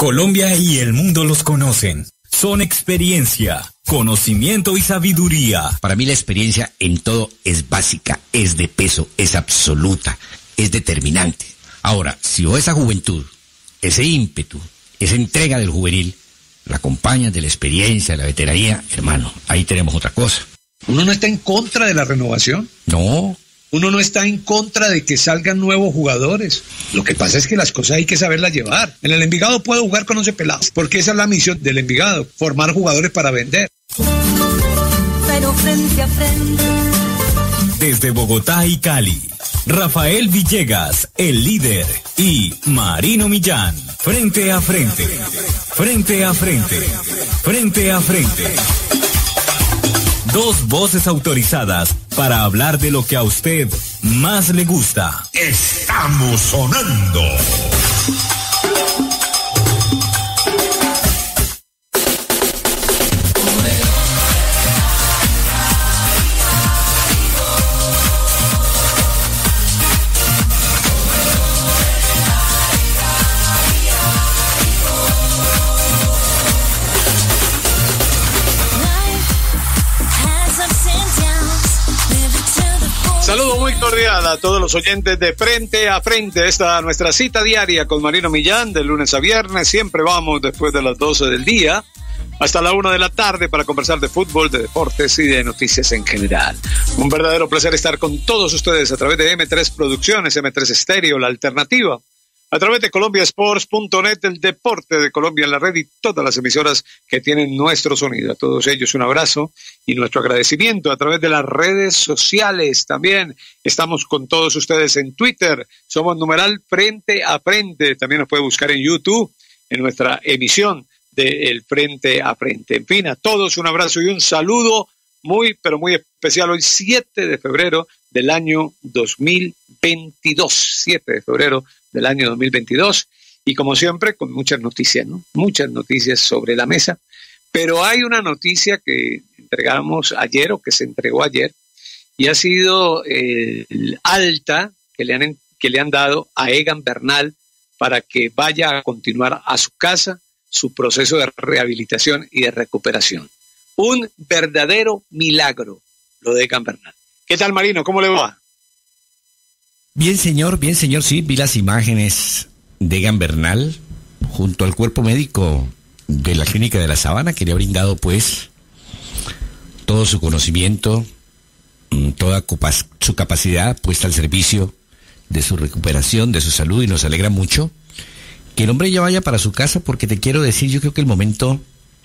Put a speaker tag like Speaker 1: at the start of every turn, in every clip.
Speaker 1: Colombia y el mundo los conocen. Son experiencia, conocimiento y sabiduría.
Speaker 2: Para mí la experiencia en todo es básica, es de peso, es absoluta, es determinante. Ahora, si vos esa juventud, ese ímpetu, esa entrega del juvenil, la acompañas de la experiencia, de la veteranía, hermano, ahí tenemos otra cosa.
Speaker 3: ¿Uno no está en contra de la renovación?
Speaker 2: No.
Speaker 3: Uno no está en contra de que salgan nuevos jugadores. Lo que pasa es que las cosas hay que saberlas llevar. En el Envigado puedo jugar con 11 pelados, porque esa es la misión del Envigado, formar jugadores para vender.
Speaker 4: Pero frente a frente.
Speaker 1: Desde Bogotá y Cali, Rafael Villegas, el líder, y Marino Millán, frente a frente, frente a frente, frente a frente. Dos voces autorizadas para hablar de lo que a usted más le gusta.
Speaker 5: Estamos sonando.
Speaker 6: Saludo muy cordial a todos los oyentes de Frente a Frente. Esta nuestra cita diaria con Marino Millán, de lunes a viernes. Siempre vamos después de las 12 del día hasta la 1 de la tarde para conversar de fútbol, de deportes y de noticias en general. Un verdadero placer estar con todos ustedes a través de M3 Producciones, M3 Estéreo, la alternativa. A través de colombiasports.net, el deporte de Colombia en la red y todas las emisoras que tienen nuestro sonido. A todos ellos un abrazo y nuestro agradecimiento a través de las redes sociales. También estamos con todos ustedes en Twitter. Somos numeral Frente a Frente. También nos puede buscar en YouTube, en nuestra emisión de El Frente a Frente. En fin, a todos un abrazo y un saludo muy, pero muy especial. Hoy 7 de febrero del año 2022. 7 de febrero del año 2022, y como siempre con muchas noticias, ¿no? Muchas noticias sobre la mesa, pero hay una noticia que entregamos ayer o que se entregó ayer, y ha sido el alta que le han dado a Egan Bernal para que vaya a continuar a su casa su proceso de rehabilitación y de recuperación. Un verdadero milagro lo de Egan Bernal. ¿Qué tal, Marino? ¿Cómo le va?
Speaker 2: Bien, señor, sí, vi las imágenes de Egan Bernal junto al cuerpo médico de la Clínica de la Sabana, que le ha brindado, pues, todo su conocimiento, toda su capacidad puesta al servicio de su recuperación, de su salud, y nos alegra mucho que el hombre ya vaya para su casa, porque te quiero decir, yo creo que el momento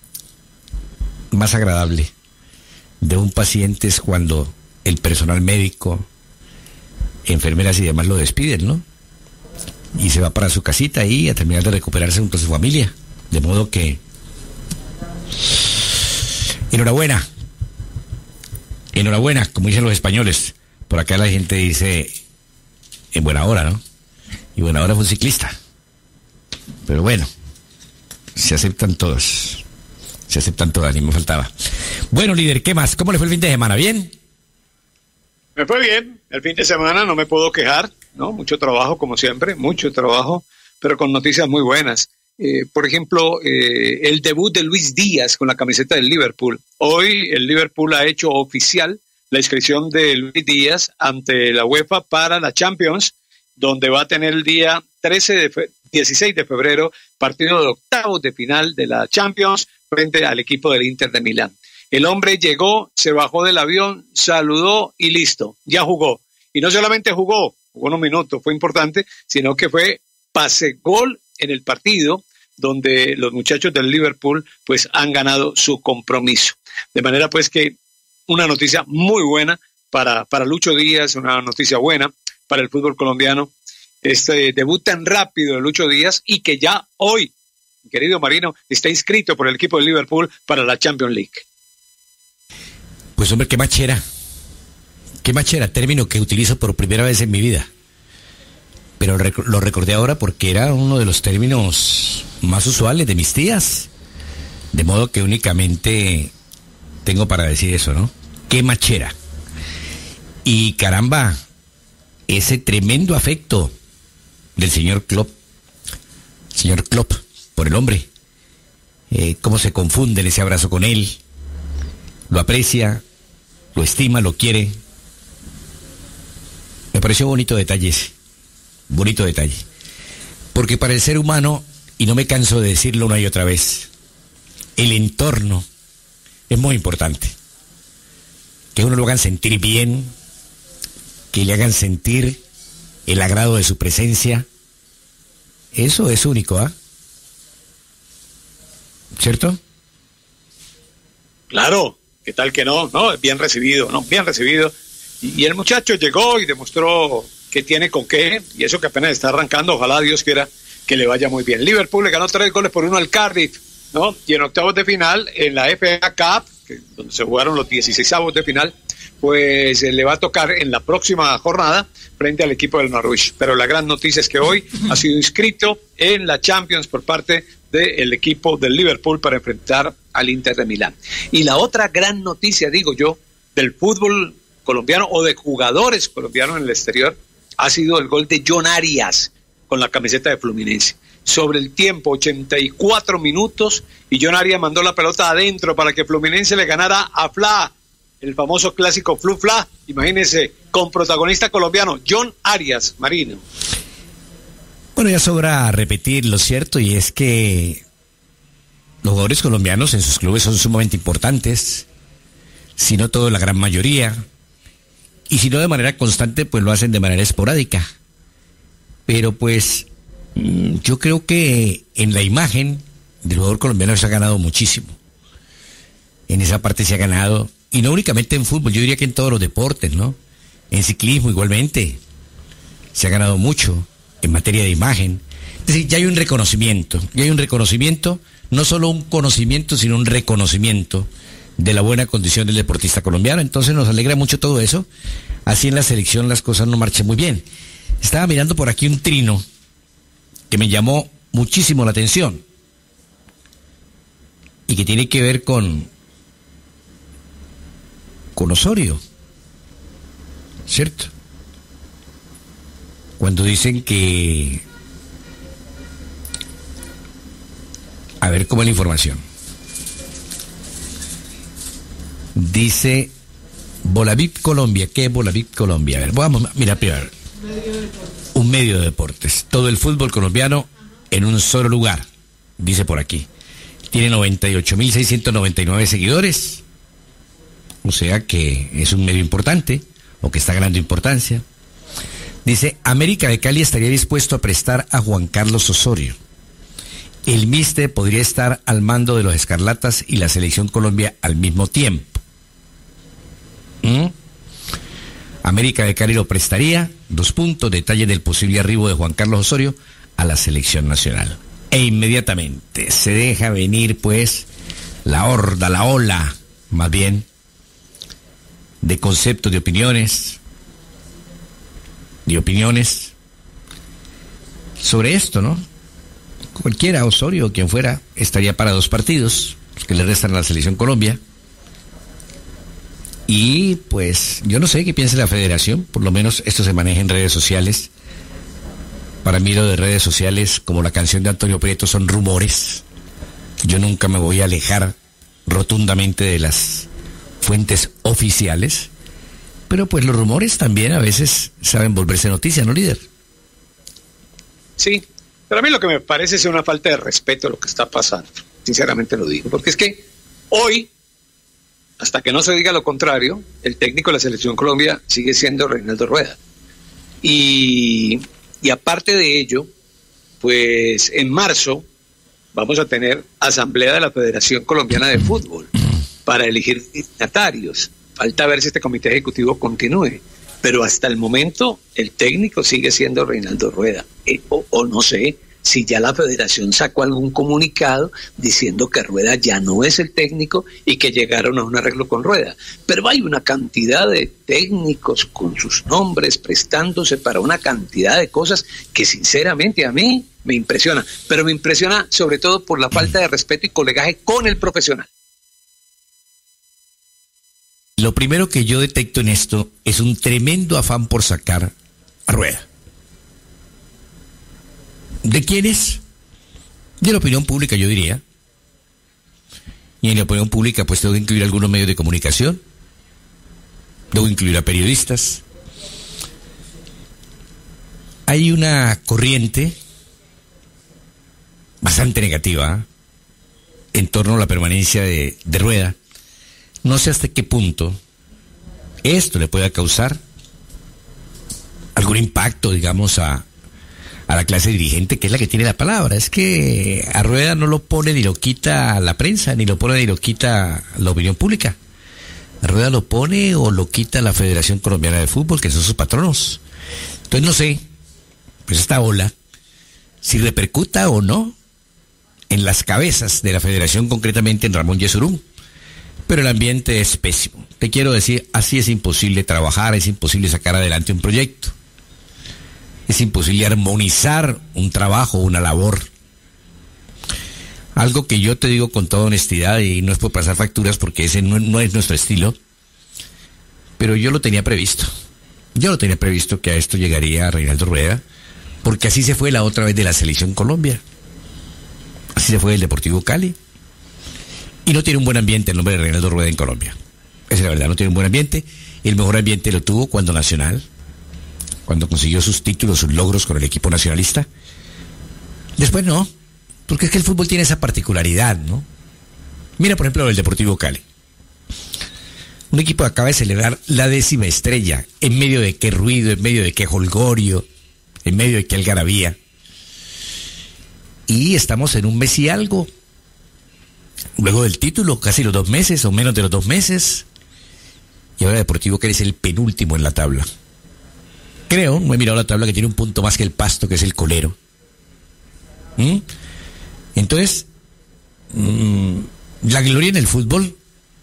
Speaker 2: más agradable de un paciente es cuando el personal médico, enfermeras y demás lo despiden, ¿no? Y se va para su casita ahí a terminar de recuperarse junto a su familia. De modo que enhorabuena, como dicen los españoles. Por acá la gente dice en buena hora, ¿no? Y buena hora fue un ciclista. Pero bueno, se aceptan todas, ni me faltaba. Bueno, líder, ¿qué más? ¿Cómo le fue el fin de semana? ¿Bien?
Speaker 6: Me fue bien, el fin de semana no me puedo quejar, ¿no? Mucho trabajo, como siempre, mucho trabajo, pero con noticias muy buenas. Por ejemplo, el debut de Luis Díaz con la camiseta del Liverpool. Hoy el Liverpool ha hecho oficial la inscripción de Luis Díaz ante la UEFA para la Champions, donde va a tener el día 16 de febrero, partido de octavos de final de la Champions frente al equipo del Inter de Milán. El hombre llegó, se bajó del avión, saludó y listo, ya jugó. Y no solamente jugó unos minutos, fue importante, sino que fue pase-gol en el partido donde los muchachos del Liverpool pues han ganado su compromiso. De manera pues que una noticia muy buena para Lucho Díaz, una noticia buena para el fútbol colombiano, este debut tan rápido de Lucho Díaz, y que ya hoy, querido Marino, está inscrito por el equipo del Liverpool para la Champions League.
Speaker 2: Pues hombre, qué machera, término que utilizo por primera vez en mi vida, pero lo recordé ahora porque era uno de los términos más usuales de mis tías, de modo que únicamente tengo para decir eso, ¿no? Qué machera. Y caramba, ese tremendo afecto del señor Klopp por el hombre. Cómo se confunde en ese abrazo con él. Lo aprecia, lo estima, lo quiere. Me pareció bonito detalle ese. Bonito detalle. Porque para el ser humano, y no me canso de decirlo una y otra vez, el entorno es muy importante. Que uno lo hagan sentir bien, que le hagan sentir el agrado de su presencia. Eso es único, ¿ah? ¿Cierto?
Speaker 6: Claro, ¿qué tal que no? No, bien recibido, ¿no? Bien recibido. Y el muchacho llegó y demostró que tiene con qué, y eso que apenas está arrancando, ojalá Dios quiera que le vaya muy bien. Liverpool le ganó 3-1 al Cardiff, ¿no? Y en octavos de final, en la FA Cup, donde se jugaron los 16avos de final, pues le va a tocar en la próxima jornada frente al equipo del Norwich. Pero la gran noticia es que hoy ha sido inscrito en la Champions por parte del equipo del Liverpool para enfrentar al Inter de Milán. Y la otra gran noticia, digo yo, del fútbol colombiano o de jugadores colombianos en el exterior, ha sido el gol de John Arias con la camiseta de Fluminense. Sobre el tiempo, 84 minutos, y John Arias mandó la pelota adentro para que Fluminense le ganara a Fla, el famoso clásico Flu-Fla, imagínense, con protagonista colombiano, John Arias, Marino.
Speaker 2: Bueno, ya sobra repetir lo cierto, y es que los jugadores colombianos en sus clubes son sumamente importantes, si no todo, la gran mayoría, y si no de manera constante, pues lo hacen de manera esporádica. Pero pues yo creo que en la imagen del jugador colombiano se ha ganado muchísimo. En esa parte se ha ganado, y no únicamente en fútbol, yo diría que en todos los deportes, ¿no? En ciclismo igualmente se ha ganado mucho en materia de imagen. Es decir, ya hay un reconocimiento, no solo un conocimiento, sino un reconocimiento de la buena condición del deportista colombiano. Entonces nos alegra mucho todo eso. Así en la selección las cosas no marchan muy bien. Estaba mirando por aquí un trino que me llamó muchísimo la atención y que tiene que ver con Osorio, ¿cierto? Cuando dicen que... A ver cómo es la información. Dice Bolavip Colombia. ¿Qué es Bolavip Colombia? A ver, vamos a mirar primero. Un medio de deportes. Todo el fútbol colombiano en un solo lugar, dice por aquí. Tiene 98.699 seguidores. O sea que es un medio importante, o que está ganando importancia. Dice, América de Cali estaría dispuesto a prestar a Juan Carlos Osorio. El míster podría estar al mando de los Escarlatas y la Selección Colombia al mismo tiempo. América de Cali lo prestaría. 2 puntos, detalle del posible arribo de Juan Carlos Osorio a la Selección Nacional. E inmediatamente se deja venir pues la horda, la ola, más bien, de conceptos, de opiniones sobre esto, ¿no? Cualquiera, Osorio o quien fuera, estaría para 2 partidos, los que le restan a la Selección Colombia. Y pues yo no sé qué piensa la federación, por lo menos esto se maneja en redes sociales. Para mí lo de redes sociales, como la canción de Antonio Prieto, son rumores. Yo nunca me voy a alejar rotundamente de las fuentes oficiales, pero pues los rumores también a veces saben volverse noticia, ¿no, líder?
Speaker 6: Sí, pero a mí lo que me parece es una falta de respeto a lo que está pasando, sinceramente lo digo, porque es que hoy, hasta que no se diga lo contrario, el técnico de la Selección Colombia sigue siendo Reinaldo Rueda. Y aparte de ello, pues en marzo vamos a tener asamblea de la Federación Colombiana de Fútbol para elegir dignatarios. Falta ver si este comité ejecutivo continúe, pero hasta el momento el técnico sigue siendo Reinaldo Rueda. O no sé si ya la federación sacó algún comunicado diciendo que Rueda ya no es el técnico y que llegaron a un arreglo con Rueda. Pero hay una cantidad de técnicos con sus nombres prestándose para una cantidad de cosas que sinceramente a mí me impresiona. Pero me impresiona sobre todo por la falta de respeto y colegaje con el profesional.
Speaker 2: Lo primero que yo detecto en esto es un tremendo afán por sacar a Rueda. ¿De quiénes? de la opinión pública, yo diría. Y en la opinión pública pues tengo que incluir algunos medios de comunicación, debo incluir a periodistas. Hay una corriente bastante negativa en torno a la permanencia de Rueda. No sé hasta qué punto esto le pueda causar algún impacto, digamos, a la clase dirigente, que es la que tiene la palabra. Es que a Rueda no lo pone ni lo quita la prensa, ni lo pone ni lo quita la opinión pública. A Rueda lo pone o lo quita la Federación Colombiana de Fútbol, que son sus patronos. Entonces no sé, pues esta ola, si repercuta o no en las cabezas de la Federación, concretamente en Ramón Yesurún. Pero el ambiente es pésimo. Te quiero decir, así es imposible trabajar, es imposible sacar adelante un proyecto. Es imposible armonizar un trabajo, una labor. Algo que yo te digo con toda honestidad, y no es por pasar facturas porque ese no es nuestro estilo, pero yo lo tenía previsto. Yo lo tenía previsto que a esto llegaría Reinaldo Rueda, porque así se fue la otra vez de la Selección Colombia. Así se fue el Deportivo Cali. Y no tiene un buen ambiente el nombre de Reinaldo Rueda en Colombia. Esa es la verdad, no tiene un buen ambiente. El mejor ambiente lo tuvo cuando Nacional, cuando consiguió sus títulos, sus logros con el equipo nacionalista. Después no, porque es que el fútbol tiene esa particularidad, ¿no? Mira, por ejemplo, el Deportivo Cali. Un equipo que acaba de celebrar la 10ª estrella, en medio de qué ruido, en medio de qué jolgorio, en medio de qué algarabía. Y estamos en un mes y algo, luego del título, casi los 2 meses o menos de los 2 meses. Y ahora Deportivo Cali es el penúltimo en la tabla. Creo, no he mirado la tabla, que tiene un punto más que el Pasto, que es el colero. Entonces, la gloria en el fútbol,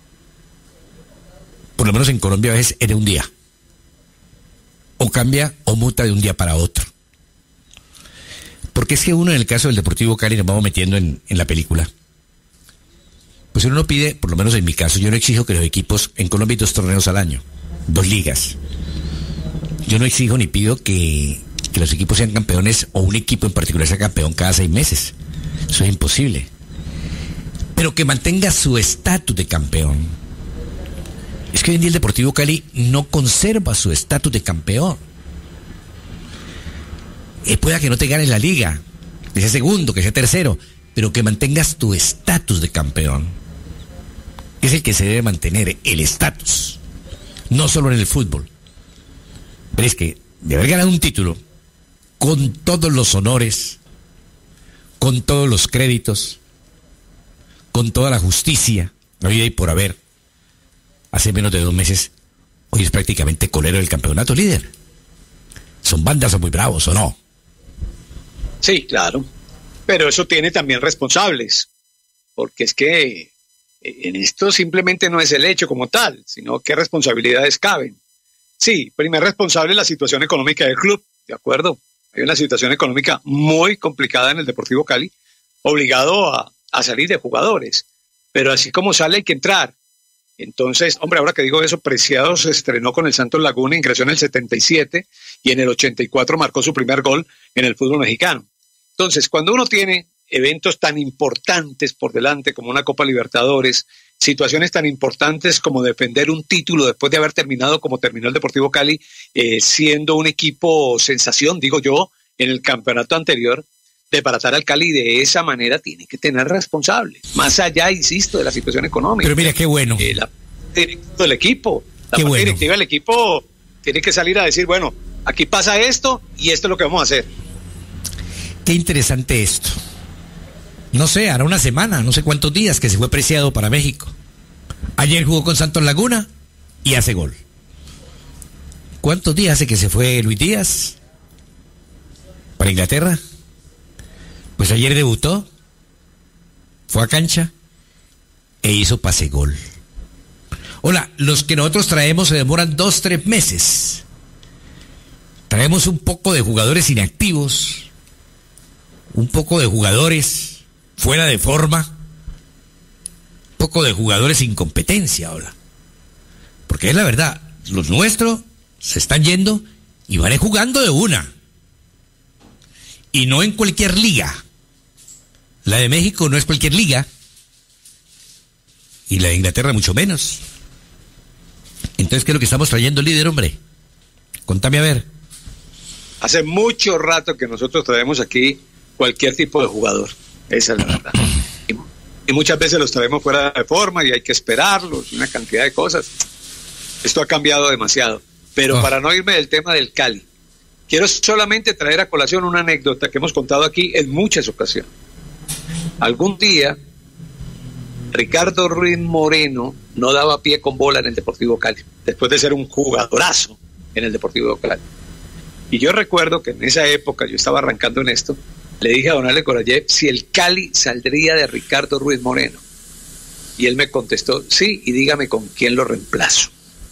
Speaker 2: por lo menos en Colombia, a veces es de un día. O cambia o muta de un día para otro. Porque es que uno, en el caso del Deportivo Cali, nos vamos metiendo en la película. Pues uno no pide, por lo menos en mi caso, yo no exijo que los equipos, en Colombia hay 2 torneos al año, 2 ligas. Yo no exijo ni pido que los equipos sean campeones, o un equipo en particular sea campeón cada 6 meses. Eso es imposible. Pero que mantenga su estatus de campeón. Es que hoy en día el Deportivo Cali no conserva su estatus de campeón. Pueda que no te ganes la liga, que sea segundo, que sea tercero, pero que mantengas tu estatus de campeón. Es el que se debe mantener, el estatus. No solo en el fútbol. Pero es que de haber ganado un título, con todos los honores, con todos los créditos, con toda la justicia, habida y por haber, hace menos de 2 meses, hoy es prácticamente colero del campeonato líder. ¿Son bandas o muy bravos o no?
Speaker 6: Sí, claro. Pero eso tiene también responsables. Porque es que en esto simplemente no es el hecho como tal, sino qué responsabilidades caben. Sí, primer responsable es la situación económica del club, ¿de acuerdo? Hay una situación económica muy complicada en el Deportivo Cali, obligado a salir de jugadores. Pero así como sale hay que entrar. Entonces, hombre, ahora que digo eso, Preciado se estrenó con el Santos Laguna, ingresó en el 77 y en el 84 marcó su primer gol en el fútbol mexicano. Entonces, cuando uno tiene eventos tan importantes por delante como una Copa Libertadores, situaciones tan importantes como defender un título después de haber terminado como terminó el Deportivo Cali, siendo un equipo sensación, digo yo, en el campeonato anterior, desbaratar al Cali de esa manera tiene que tener responsables, más allá, insisto, de la situación económica.
Speaker 2: Pero mira, qué bueno.
Speaker 6: La directiva del equipo, la parte directiva del equipo tiene que salir a decir, bueno, aquí pasa esto y esto es lo que vamos a hacer.
Speaker 2: Qué interesante esto. No sé, hará una semana, no sé cuántos días que se fue Preciado para México. Ayer jugó con Santos Laguna y hace gol. ¿Cuántos días hace que se fue Luis Díaz para Inglaterra? Pues ayer debutó, fue a cancha e hizo pase gol. Hola, los que nosotros traemos se demoran 2-3 meses. Traemos un poco de jugadores inactivos, un poco de jugadores fuera de forma, un poco de jugadores sin competencia ahora. Porque es la verdad, los nuestros se están yendo y van jugando de una. Y no en cualquier liga. La de México no es cualquier liga. Y la de Inglaterra mucho menos. Entonces, ¿qué es lo que estamos trayendo, líder, hombre? Contame a ver.
Speaker 6: Hace mucho rato que nosotros traemos aquí cualquier tipo de jugador. Esa es la verdad. Y muchas veces los traemos fuera de forma y hay que esperarlos, una cantidad de cosas. Esto ha cambiado demasiado. Pero para no irme del tema del Cali, quiero solamente traer a colación una anécdota que hemos contado aquí en muchas ocasiones. Algún día, Ricardo Ruiz Moreno no daba pie con bola en el Deportivo Cali, después de ser un jugadorazo en el Deportivo Cali. Y yo recuerdo que en esa época, yo estaba arrancando en esto, le dije a don Ale Corayev si el Cali saldría de Ricardo Ruiz Moreno. Y él me contestó, sí, y dígame con quién lo reemplazo.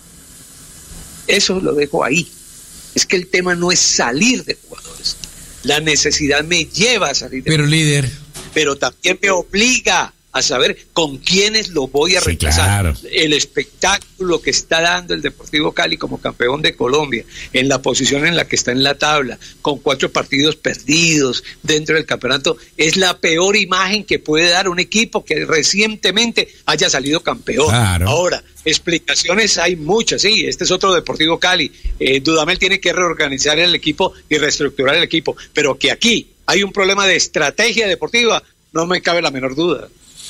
Speaker 6: Eso lo dejo ahí. Es que el tema no es salir de jugadores. La necesidad me lleva a salir de
Speaker 2: Pero
Speaker 6: jugadores.
Speaker 2: líder,
Speaker 6: Pero también me obliga a saber con quiénes lo voy a
Speaker 2: sí,
Speaker 6: reemplazar.
Speaker 2: claro.
Speaker 6: El espectáculo que está dando el Deportivo Cali como campeón de Colombia, en la posición en la que está en la tabla, con 4 partidos perdidos dentro del campeonato, es la peor imagen que puede dar un equipo que recientemente haya salido campeón.
Speaker 2: Claro.
Speaker 6: Ahora, explicaciones hay muchas, sí, este es otro Deportivo Cali. Dudamel tiene que reorganizar el equipo y reestructurar el equipo, pero que aquí hay un problema de estrategia deportiva, no me cabe la menor duda.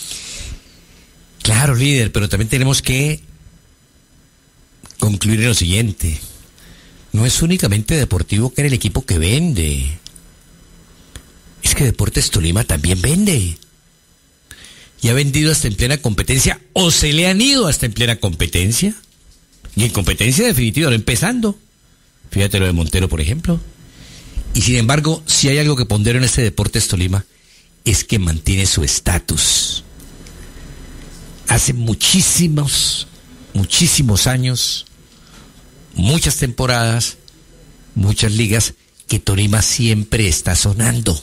Speaker 2: Claro, líder, pero también tenemos que concluir en lo siguiente. No es únicamente Deportivo que era el equipo que vende. Es que Deportes Tolima también vende. Y ha vendido hasta en plena competencia, o se le han ido hasta en plena competencia. Y en competencia definitiva, no empezando. Fíjate lo de Montero, por ejemplo. Y sin embargo, si hay algo que pondero en este Deportes Tolima, es que mantiene su estatus. Hace muchísimos años, muchas temporadas, muchas ligas, que Tolima siempre está sonando.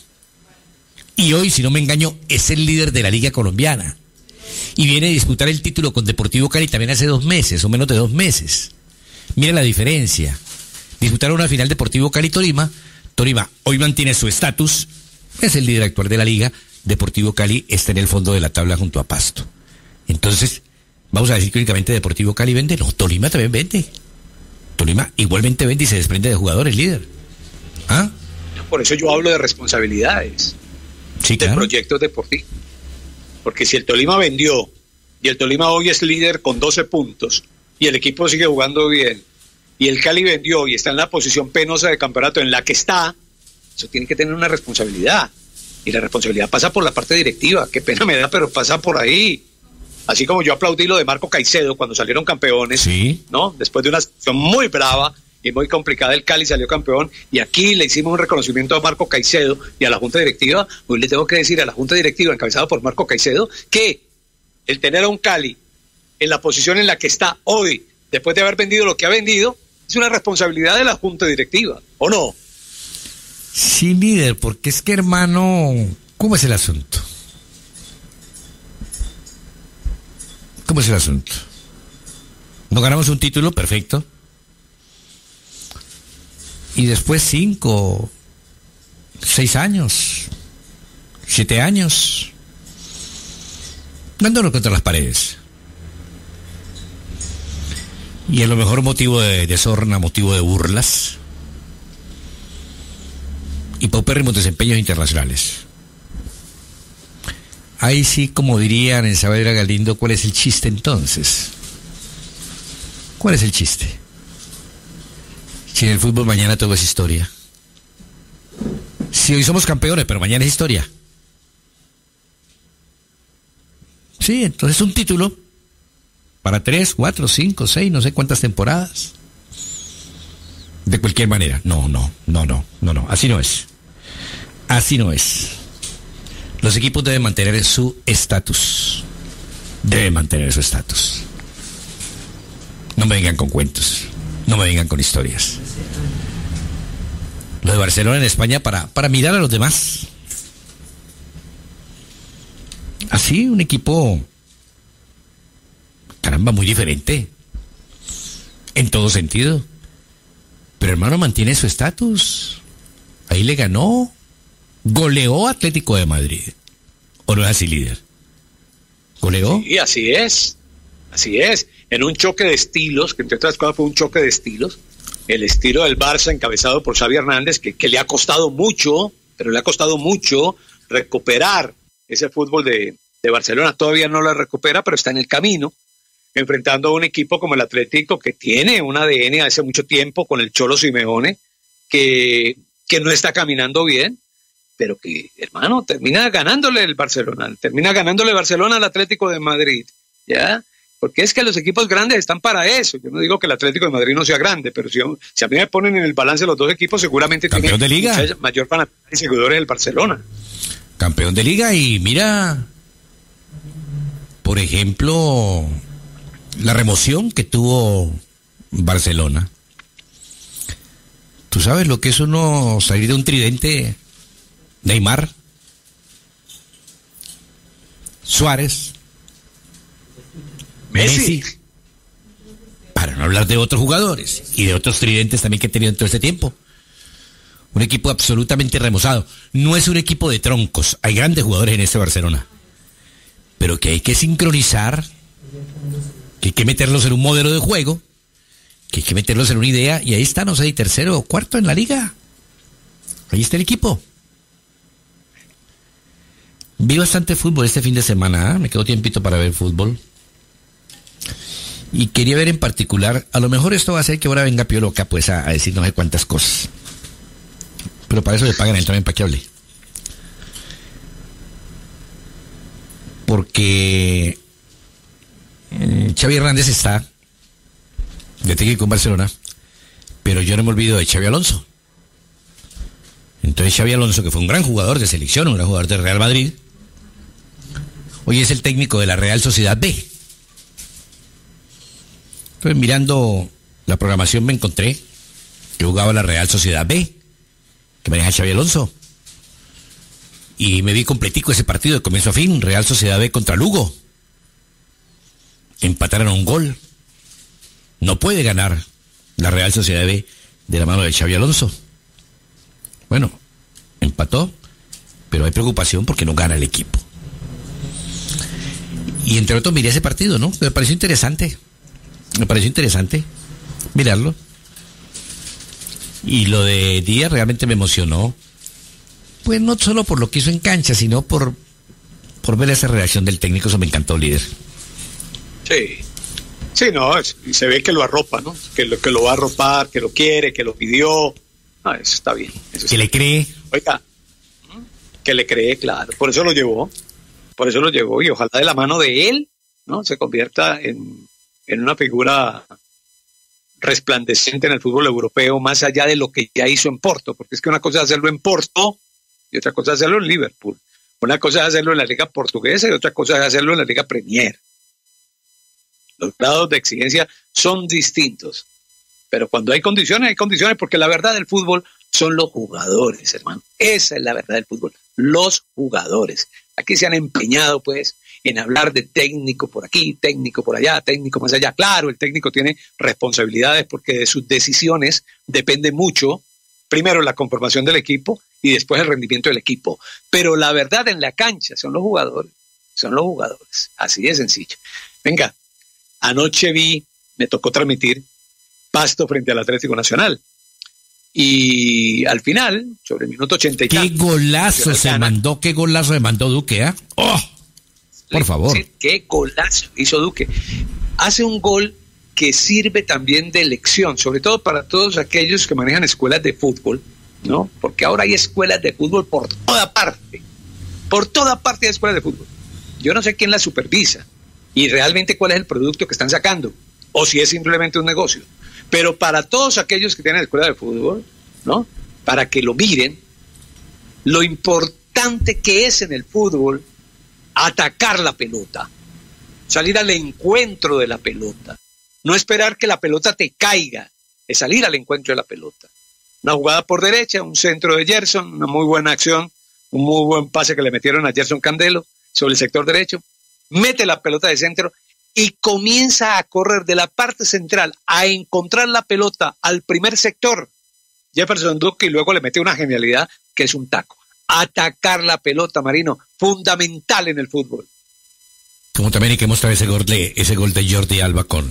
Speaker 2: Y hoy, si no me engaño, es el líder de la Liga Colombiana. Y viene a disputar el título con Deportivo Cali también hace 2 meses, o menos de 2 meses. Mira la diferencia. Disputaron una final Deportivo Cali-Tolima. Tolima hoy mantiene su estatus, es el líder actual de la liga. Deportivo Cali está en el fondo de la tabla junto a Pasto. Entonces, vamos a decir que únicamente Deportivo Cali vende. No, Tolima también vende. Tolima igualmente vende y se desprende de jugadores, líder. ¿Ah?
Speaker 6: Por eso yo hablo de responsabilidades,
Speaker 2: Sí,
Speaker 6: de
Speaker 2: claro.
Speaker 6: proyectos deportivos. Porque si el Tolima vendió y el Tolima hoy es líder con 12 puntos y el equipo sigue jugando bien, y el Cali vendió y está en la posición penosa de campeonato en la que está, eso tiene que tener una responsabilidad. Y la responsabilidad pasa por la parte directiva. Qué pena me da, pero pasa por ahí. Así como yo aplaudí lo de Marco Caicedo cuando salieron campeones,
Speaker 2: Sí.
Speaker 6: ¿no? Después de una situación muy brava y muy complicada, el Cali salió campeón y aquí le hicimos un reconocimiento a Marco Caicedo y a la Junta Directiva. Hoy le tengo que decir a la Junta Directiva, encabezada por Marco Caicedo, que el tener a un Cali en la posición en la que está hoy, después de haber vendido lo que ha vendido, es una responsabilidad de la Junta Directiva, ¿o no?
Speaker 2: Sí, líder, porque es que, hermano, ¿cómo es el asunto? ¿Cómo es el asunto? No ganamos un título, perfecto. Y después 5, 6 años, 7 años, dándonos contra las paredes. Y a lo mejor motivo de sorna, motivo de burlas y paupérrimos desempeños internacionales. Ahí sí, como dirían en Saavedra Galindo, ¿cuál es el chiste entonces? ¿Cuál es el chiste? Si en el fútbol mañana todo es historia. Si hoy somos campeones, pero mañana es historia. Sí, entonces un título para 3, 4, 5, 6, no sé cuántas temporadas. De cualquier manera. No, así no es. Así no es. Los equipos deben mantener su estatus. Deben mantener su estatus. No me vengan con cuentos. No me vengan con historias. Lo de Barcelona en España para mirar a los demás. Así, un equipo, caramba, muy diferente. En todo sentido. Pero hermano, mantiene su estatus. Ahí le ganó. Goleó a Atlético de Madrid. ¿O no es así, líder? ¿Goleó?
Speaker 6: Sí, así es. Así es. En un choque de estilos, que entre otras cosas fue un choque de estilos, el estilo del Barça encabezado por Xavi Hernández, que le ha costado mucho, pero le ha costado mucho recuperar ese fútbol de Barcelona. Todavía no lo recupera, pero está en el camino, enfrentando a un equipo como el Atlético, que tiene un ADN hace mucho tiempo con el Cholo Simeone, que no está caminando bien, pero que, hermano, termina ganándole el Barcelona al Atlético de Madrid, ¿ya? Porque es que los equipos grandes están para eso. Yo no digo que el Atlético de Madrid no sea grande, pero si a mí me ponen en el balance los dos equipos, seguramente
Speaker 2: campeón de Liga,
Speaker 6: mayor fanatismo y seguidores del Barcelona.
Speaker 2: Campeón de Liga. Y mira, por ejemplo, la remoción que tuvo Barcelona. ¿Tú sabes lo que es uno salir de un tridente? Neymar, Suárez, Messi, para no hablar de otros jugadores y de otros tridentes también que he tenido en todo este tiempo. Un equipo absolutamente remozado. No es un equipo de troncos. Hay grandes jugadores en este Barcelona, pero que hay que sincronizar, que hay que meterlos en un modelo de juego, que hay que meterlos en una idea, y ahí está, no sé, tercero o cuarto en la liga. Ahí está el equipo. Vi bastante fútbol este fin de semana, ¿eh? Me quedó tiempito para ver fútbol. Y quería ver en particular, a lo mejor esto va a hacer que ahora venga Pío Loca pues a decir no sé cuántas cosas. Pero para eso le pagan el también para que hable. Porque Xavi Hernández está de técnico en Barcelona, pero yo no me olvido de Xavi Alonso. Entonces Xavi Alonso, que fue un gran jugador de selección, un gran jugador del Real Madrid, hoy es el técnico de la Real Sociedad B. Entonces, mirando la programación, me encontré que jugaba la Real Sociedad B, que maneja Xavi Alonso. Y me vi completico ese partido de comienzo a fin, Real Sociedad B contra Lugo. Empataron a un gol. No puede ganar la Real Sociedad B de la mano de Xavi Alonso. Bueno, empató, pero hay preocupación porque no gana el equipo. Y entre otros miré ese partido, ¿no? Me pareció interesante mirarlo. Y lo de Díaz realmente me emocionó. Pues no solo por lo que hizo en cancha, sino por ver esa reacción del técnico. Eso me encantó, líder.
Speaker 6: Sí, no, se ve que lo arropa, ¿no? Que lo va a arropar, que lo quiere, que lo pidió. No, eso está bien.
Speaker 2: Que le cree.
Speaker 6: Oiga, que le cree, claro. Por eso lo llevó. Y ojalá de la mano de él, ¿no? Se convierta en una figura resplandeciente en el fútbol europeo, más allá de lo que ya hizo en Porto, porque es que una cosa es hacerlo en Porto y otra cosa es hacerlo en Liverpool. Una cosa es hacerlo en la Liga Portuguesa y otra cosa es hacerlo en la Liga Premier. Los grados de exigencia son distintos, pero cuando hay condiciones porque la verdad del fútbol son los jugadores, hermano. Esa es la verdad del fútbol, los jugadores. Aquí se han empeñado, pues, en hablar de técnico por aquí, técnico por allá, técnico más allá. Claro, el técnico tiene responsabilidades porque de sus decisiones depende mucho, primero la conformación del equipo y después el rendimiento del equipo. Pero la verdad en la cancha son los jugadores, así de sencillo. Venga, anoche me tocó transmitir Pasto frente al Atlético Nacional. Y al final, sobre el minuto 80 y
Speaker 2: qué golazo se mandó Duque, ¿eh? ¡Oh! Por favor.
Speaker 6: Sí, qué golazo hizo Duque. Hace un gol que sirve también de lección, sobre todo para todos aquellos que manejan escuelas de fútbol, ¿no? Porque ahora hay escuelas de fútbol por toda parte. Por toda parte hay escuelas de fútbol. Yo no sé quién las supervisa y realmente cuál es el producto que están sacando, o si es simplemente un negocio. Pero para todos aquellos que tienen escuela de fútbol, ¿no? Para que lo miren, lo importante que es en el fútbol atacar la pelota, salir al encuentro de la pelota, no esperar que la pelota te caiga, es salir al encuentro de la pelota. Una jugada por derecha, un centro de Gerson, una muy buena acción, un muy buen pase que le metieron a Gerson Candelo sobre el sector derecho, mete la pelota de centro y comienza a correr de la parte central a encontrar la pelota al primer sector, Jefferson Duque, y luego le mete una genialidad que es un taco. Atacar la pelota, Marino, fundamental en el fútbol.
Speaker 2: Como también hay que mostrar ese gol de Jordi Alba con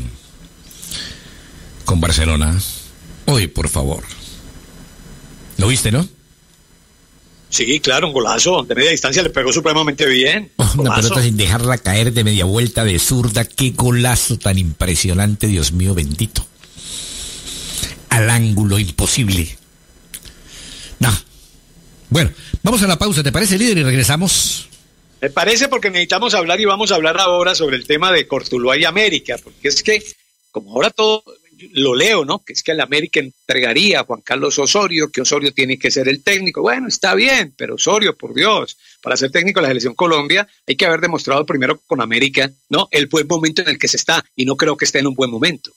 Speaker 2: Barcelona. Oye, por favor. ¿Lo viste, no?
Speaker 6: Sí, claro, un golazo. De media distancia le pegó supremamente bien.
Speaker 2: Una pelota sin dejarla caer de media vuelta de zurda. Qué golazo tan impresionante, Dios mío bendito. Al ángulo imposible. No. Bueno, vamos a la pausa, ¿te parece, líder? Y regresamos.
Speaker 6: Me parece, porque necesitamos hablar, y vamos a hablar ahora sobre el tema de Cortuluá y América, porque es que, como ahora todo lo leo, ¿no? Que es que el América entregaría a Juan Carlos Osorio, que Osorio tiene que ser el técnico. Bueno, está bien, pero Osorio, por Dios, para ser técnico de la Selección Colombia hay que haber demostrado primero con América, ¿no?, el buen momento en el que se está, y no creo que esté en un buen momento.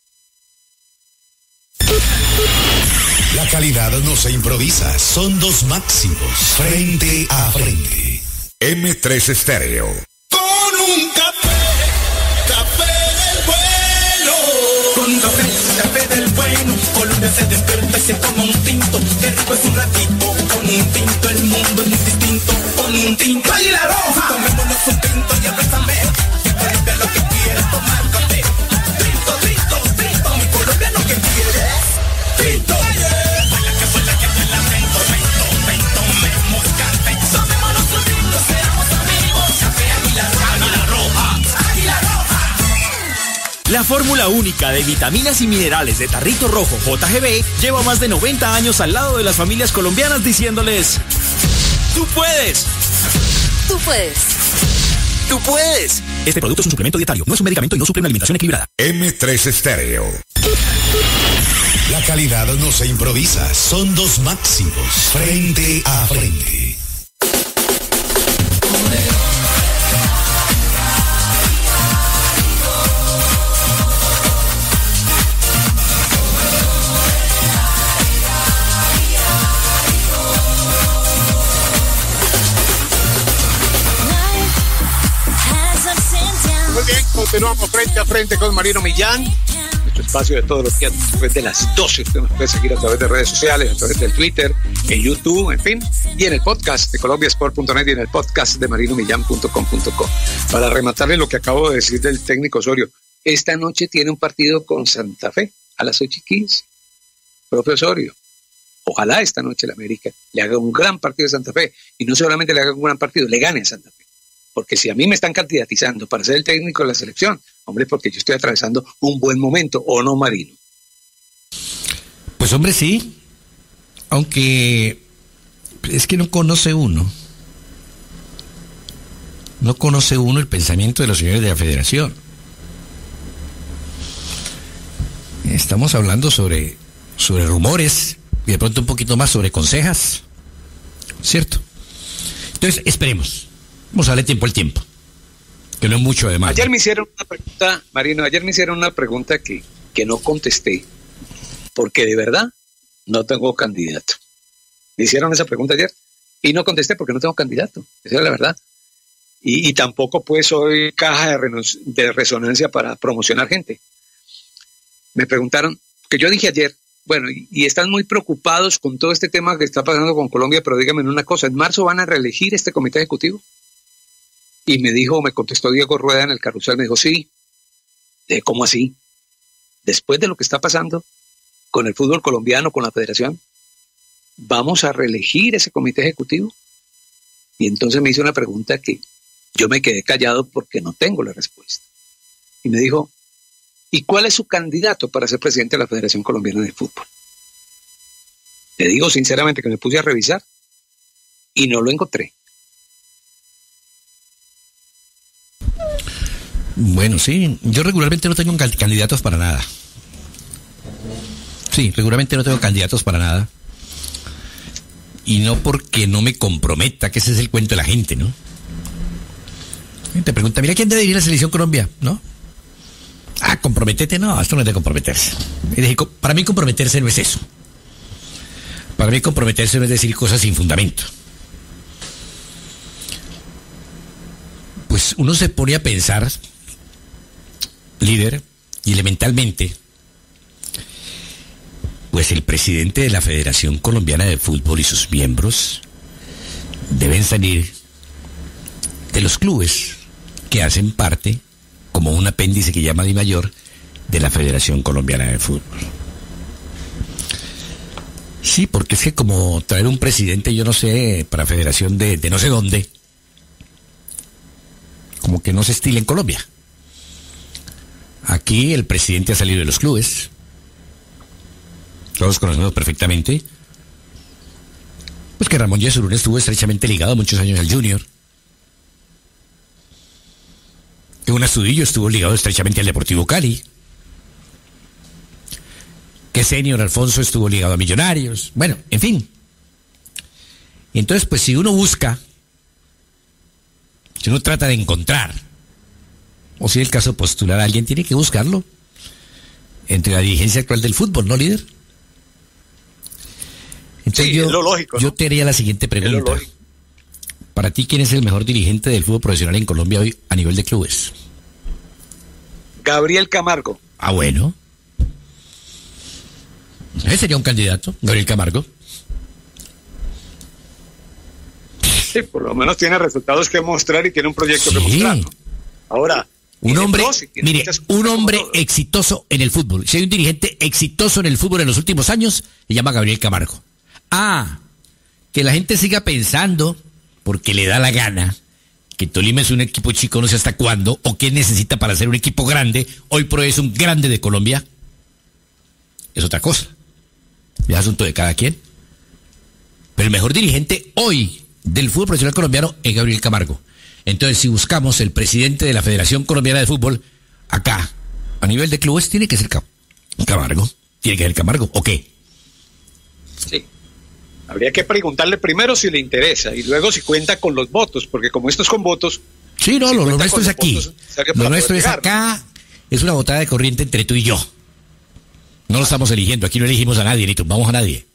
Speaker 5: La calidad no se improvisa, son dos máximos, frente a frente. M3 Estéreo.
Speaker 7: Con un café del bueno. Con un café del bueno. Colombia se despierta y se toma un tinto. Qué rico es un ratito. Con un tinto el mundo es muy distinto. Con un tinto. ¡Águila Roja! Tomémonos un tinto y abrázame. Que Colombia lo que quiere es tomar café. Tinto. Mi Colombia lo que quiere es tinto.
Speaker 8: La fórmula única de vitaminas y minerales de Tarrito Rojo JGB lleva más de 90 años al lado de las familias colombianas diciéndoles: ¡tú puedes!
Speaker 4: Tú puedes.
Speaker 8: ¡Tú puedes! Este producto es un suplemento dietario, no es un medicamento y no suple una alimentación equilibrada.
Speaker 5: M3 Estéreo. La calidad no se improvisa, son dos máximos, frente a frente.
Speaker 6: Muy bien, continuamos frente a frente con Marino Millán. Nuestro espacio de todos los días después de las 12. Usted nos puede seguir a través de redes sociales, a través del Twitter, en YouTube, en fin, y en el podcast de colombiasport.net y en el podcast de marinomillán.com.co. Para rematarle lo que acabo de decir del técnico Osorio, esta noche tiene un partido con Santa Fe a las 8:15. Profe Osorio, ojalá esta noche el América le haga un gran partido a Santa Fe, y no solamente le haga un gran partido, le gane a Santa Fe. Porque si a mí me están candidatizando para ser el técnico de la selección, hombre, porque yo estoy atravesando un buen momento, ¿o no, Marino?
Speaker 2: Pues hombre, sí. Aunque es que no conoce uno el pensamiento de los señores de la Federación. Estamos hablando sobre rumores y de pronto un poquito más sobre consejas, ¿cierto? Entonces, esperemos. Vamos a darle tiempo al tiempo, que no es mucho además.
Speaker 6: Ayer me hicieron una pregunta, Marino, que no contesté, porque de verdad no tengo candidato. Me hicieron esa pregunta ayer y no contesté porque no tengo candidato, esa es la verdad. Y tampoco pues soy caja de resonancia para promocionar gente. Me preguntaron, que yo dije ayer, bueno, y están muy preocupados con todo este tema que está pasando con Colombia, pero díganme una cosa, ¿en marzo van a reelegir este comité ejecutivo? Y me contestó Diego Rueda en el carrusel, me dijo, sí. ¿Cómo así? Después de lo que está pasando con el fútbol colombiano, con la federación, ¿vamos a reelegir ese comité ejecutivo? Y entonces me hizo una pregunta que yo me quedé callado porque no tengo la respuesta. Y me dijo, ¿y cuál es su candidato para ser presidente de la Federación Colombiana de Fútbol? Le digo sinceramente que me puse a revisar y no lo encontré.
Speaker 2: Bueno, sí, yo regularmente no tengo candidatos para nada. Sí, regularmente no tengo candidatos para nada. Y no porque no me comprometa, que ese es el cuento de la gente, ¿no? Te pregunta, mira, ¿quién debe ir a la Selección Colombia? ¿No? Ah, comprometete, no, esto no es de comprometerse. Para mí comprometerse no es eso. Para mí comprometerse no es decir cosas sin fundamento. Pues uno se pone a pensar, líder, y elementalmente, pues el presidente de la Federación Colombiana de Fútbol y sus miembros deben salir de los clubes que hacen parte, como un apéndice que llama DIMAYOR, de la Federación Colombiana de Fútbol. Sí, porque es que como traer un presidente, yo no sé, para federación de no sé dónde, como que no se estila en Colombia. Aquí el presidente ha salido de los clubes, todos conocemos perfectamente, pues que Ramón Yesurún estuvo estrechamente ligado muchos años al Junior, que un Astudillo estuvo ligado estrechamente al Deportivo Cali, que Senior Alfonso estuvo ligado a Millonarios, bueno, en fin. Entonces, pues si uno busca, si uno trata de encontrar, o si es el caso de postular a alguien, tiene que buscarlo entre la dirigencia actual del fútbol, ¿no, líder? Entonces
Speaker 6: sí, es lo lógico,
Speaker 2: yo
Speaker 6: ¿no?
Speaker 2: te haría la siguiente pregunta. Para ti, ¿quién es el mejor dirigente del fútbol profesional en Colombia hoy a nivel de clubes?
Speaker 6: Gabriel Camargo.
Speaker 2: Ah, bueno. Ese sería un candidato, Gabriel Camargo.
Speaker 6: Sí, por lo menos tiene resultados que mostrar y tiene un proyecto que mostrar, ¿no? Ahora,
Speaker 2: un hombre, mire,
Speaker 6: muchas
Speaker 2: un
Speaker 6: cosas
Speaker 2: hombre
Speaker 6: como
Speaker 2: exitoso en el fútbol. Si hay un dirigente exitoso en el fútbol en los últimos años, se llama Gabriel Camargo. Ah, que la gente siga pensando, porque le da la gana, que Tolima es un equipo chico no sé hasta cuándo, o qué necesita para ser un equipo grande. Hoy por hoy es un grande de Colombia. Es otra cosa. Es asunto de cada quien. Pero el mejor dirigente hoy del fútbol profesional colombiano es Gabriel Camargo. Entonces, si buscamos el presidente de la Federación Colombiana de Fútbol, acá, a nivel de clubes, tiene que ser Camargo. Tiene que ser Camargo, ¿o qué?
Speaker 6: Sí. Habría que preguntarle primero si le interesa y luego si cuenta con los votos, porque como esto es con votos...
Speaker 2: Sí, no,
Speaker 6: si
Speaker 2: lo nuestro es aquí.
Speaker 6: Votos,
Speaker 2: lo nuestro es acá, es una botada de corriente entre tú y yo. No lo estamos eligiendo, aquí no elegimos a nadie, ni tumbamos a nadie.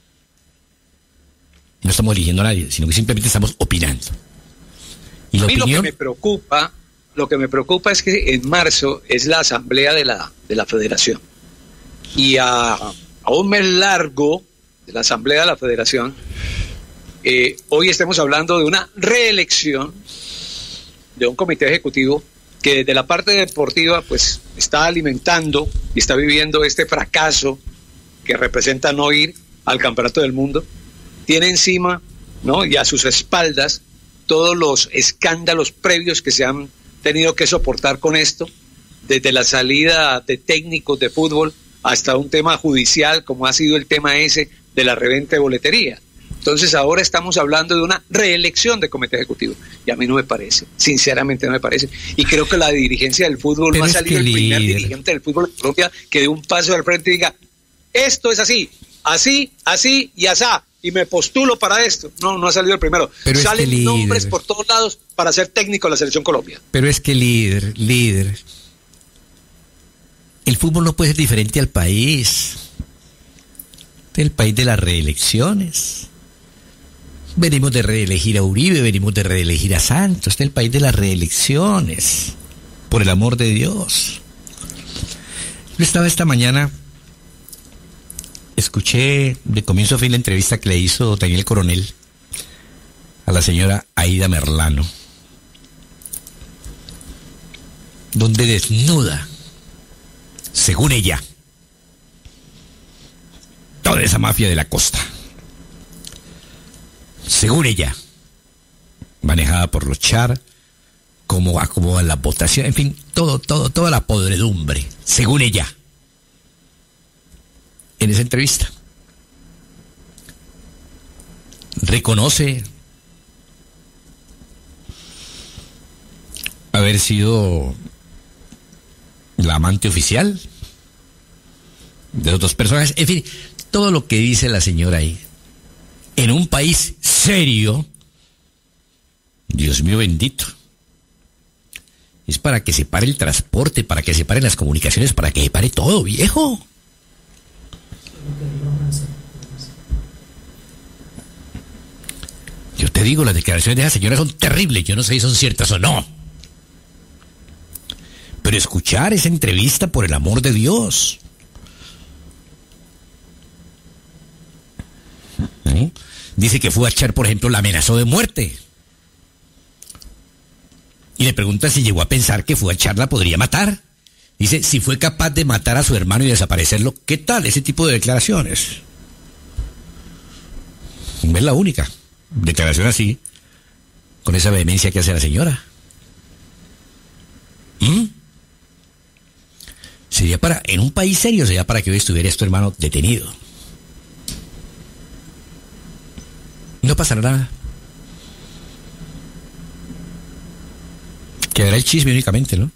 Speaker 2: No estamos eligiendo a nadie, sino que simplemente estamos opinando. ¿Y la opinión?
Speaker 6: Lo que me preocupa es que en marzo es la asamblea de la federación. Y a un mes largo de la asamblea de la federación, hoy estemos hablando de una reelección de un comité ejecutivo que desde la parte deportiva pues está alimentando y está viviendo este fracaso que representa no ir al campeonato del mundo. Tiene encima, ¿no?, y a sus espaldas todos los escándalos previos que se han tenido que soportar con esto, desde la salida de técnicos de fútbol hasta un tema judicial como ha sido el tema ese de la reventa de boletería. Entonces ahora estamos hablando de una reelección de comité ejecutivo y a mí no me parece, sinceramente no me parece, y creo que la dirigencia del fútbol
Speaker 2: Pero
Speaker 6: no ha salido el primer dirigente del fútbol de Colombia que dé un paso al frente y diga, esto es así, así, así y asá, y me postulo para esto. No ha salido el primero.
Speaker 2: Pero
Speaker 6: salen
Speaker 2: es que
Speaker 6: nombres por todos lados para ser técnico de la Selección Colombia.
Speaker 2: Pero es que líder, el fútbol no puede ser diferente al país. El país de las reelecciones. Venimos de reelegir a Uribe, venimos de reelegir a Santos. Este es el país de las reelecciones. Por el amor de Dios. Yo estaba esta mañana, escuché de comienzo a fin la entrevista que le hizo Daniel Coronel a la señora Aida Merlano, donde desnuda, según ella, toda esa mafia de la costa. Según ella, manejada por los Char, cómo acomodan la votación, en fin, toda la podredumbre, según ella, en esa entrevista. Reconoce haber sido la amante oficial de los dos personajes, en fin, todo lo que dice la señora ahí. En un país serio, Dios mío bendito, es para que se pare el transporte, para que se paren las comunicaciones, para que se pare todo, viejo. Yo te digo, las declaraciones de esa señora son terribles, yo no sé si son ciertas o no. Pero escuchar esa entrevista, por el amor de Dios. ¿Sí? Dice que Fuachar, por ejemplo, la amenazó de muerte. Y le pregunta si llegó a pensar que Fuachar la podría matar. Dice, si fue capaz de matar a su hermano y desaparecerlo, ¿qué tal ese tipo de declaraciones? No es la única declaración así, con esa vehemencia que hace la señora. Sería en un país serio, sería para que hoy estuviera tu hermano detenido. No pasará nada. Quedará el chisme únicamente, ¿no?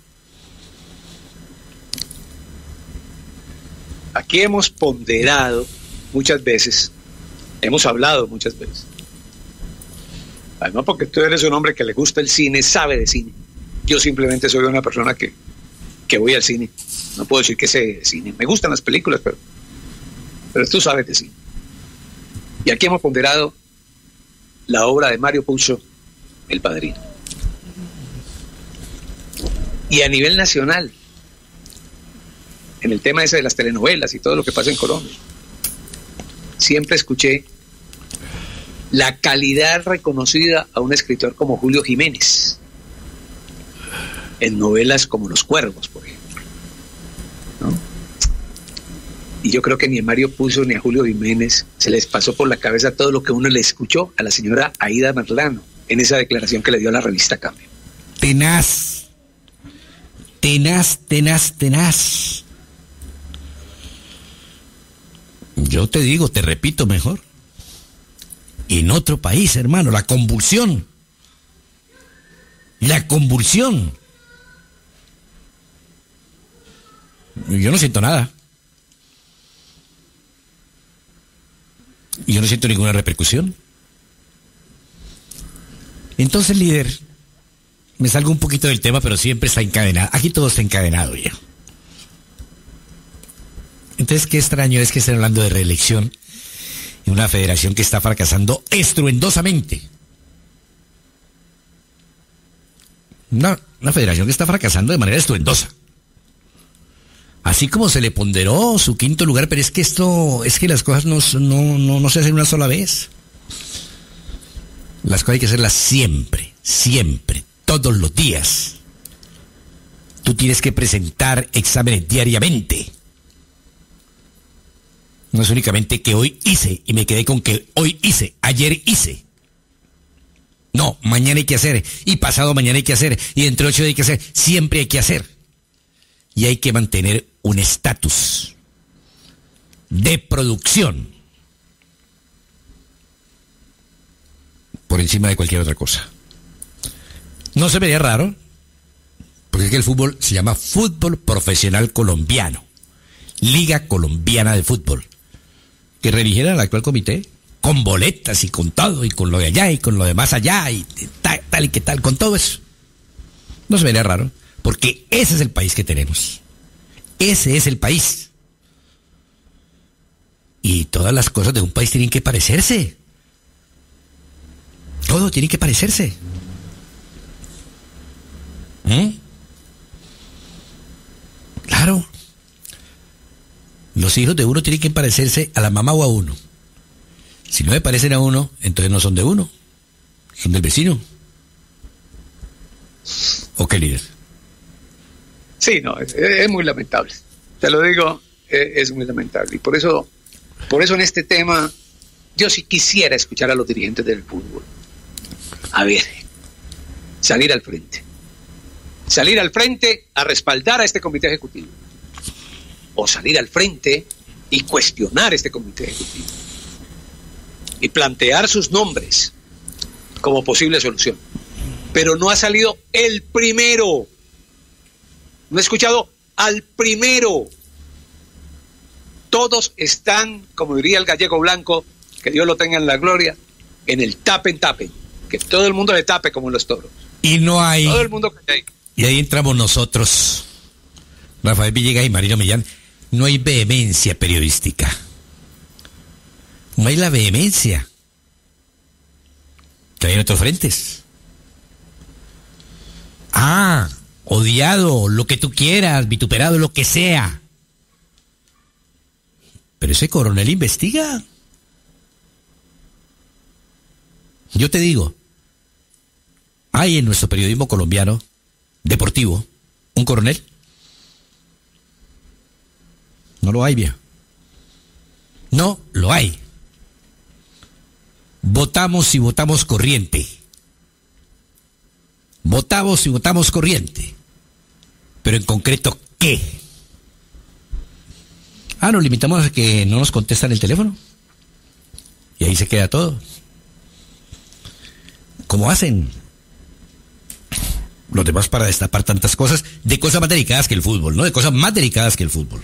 Speaker 6: Aquí hemos ponderado muchas veces, hemos hablado muchas veces. Además, porque tú eres un hombre que le gusta el cine, sabe de cine. Yo simplemente soy una persona que voy al cine. No puedo decir que sé de cine. Me gustan las películas, pero tú sabes de cine. Y aquí hemos ponderado la obra de Mario Puzo, El Padrino. Y a nivel nacional, en el tema ese de las telenovelas y todo lo que pasa en Colombia, siempre escuché la calidad reconocida a un escritor como Julio Jiménez, en novelas como Los Cuervos, por ejemplo, ¿no? Y yo creo que ni a Mario Puzo ni a Julio Jiménez se les pasó por la cabeza todo lo que uno le escuchó a la señora Aída Merlano en esa declaración que le dio a la revista Cambio.
Speaker 2: Tenaz. Yo te digo, te repito mejor. En otro país, hermano, la convulsión. Yo no siento nada. Yo no siento ninguna repercusión. Entonces, líder, me salgo un poquito del tema, pero siempre está encadenado. Aquí todo está encadenado ya. Entonces, qué extraño es que estén hablando de reelección en una federación que está fracasando estruendosamente. Una federación que está fracasando de manera estruendosa. Así como se le ponderó su quinto lugar, pero es que las cosas no se hacen una sola vez. Las cosas hay que hacerlas siempre, todos los días. Tú tienes que presentar exámenes diariamente. No es únicamente que hoy hice y me quedé con que hoy hice, ayer hice. No, mañana hay que hacer, y pasado mañana hay que hacer, y dentro de 8 días hay que hacer, siempre hay que hacer. Y hay que mantener un estatus de producción por encima de cualquier otra cosa. No se vería raro, porque es que el fútbol se llama Fútbol Profesional Colombiano, Liga Colombiana de Fútbol, que religiera al actual comité, con boletas y con todo, y con lo de allá y con lo de más allá, y tal y que tal, con todo eso. No se vería raro, porque ese es el país que tenemos. Ese es el país. Y todas las cosas de un país tienen que parecerse. Todo tiene que parecerse. Claro. Los hijos de uno tienen que parecerse a la mamá o a uno. Si no le parecen a uno, entonces no son de uno, son del vecino. ¿O qué, líder?
Speaker 6: Sí, no, es muy lamentable. Te lo digo, es muy lamentable. Y por eso en este tema, yo sí quisiera escuchar a los dirigentes del fútbol. A ver, salir al frente. Salir al frente a respaldar a este comité ejecutivo. O salir al frente y cuestionar este comité ejecutivo. Y plantear sus nombres como posible solución. Pero no ha salido el primero. No he escuchado al primero. Todos están, como diría el gallego blanco, que Dios lo tenga en la gloria, en el tapen. Que todo el mundo le tape como en los toros.
Speaker 2: Y no hay...
Speaker 6: Todo el mundo que hay.
Speaker 2: Y ahí entramos nosotros, Rafael Villegas y Marino Millán. No hay vehemencia periodística. No hay la vehemencia que hay en otros frentes. Odiado, lo que tú quieras, vituperado, lo que sea. Pero ese coronel investiga. Yo te digo, hay en nuestro periodismo colombiano, deportivo, un coronel. No lo hay, viejo. No lo hay. Votamos y votamos corriente. Votamos y votamos corriente. Pero en concreto, ¿qué? Nos limitamos a que no nos contestan el teléfono. Y ahí se queda todo. ¿Cómo hacen los demás para destapar tantas cosas? De cosas más delicadas que el fútbol, ¿no? De cosas más delicadas que el fútbol.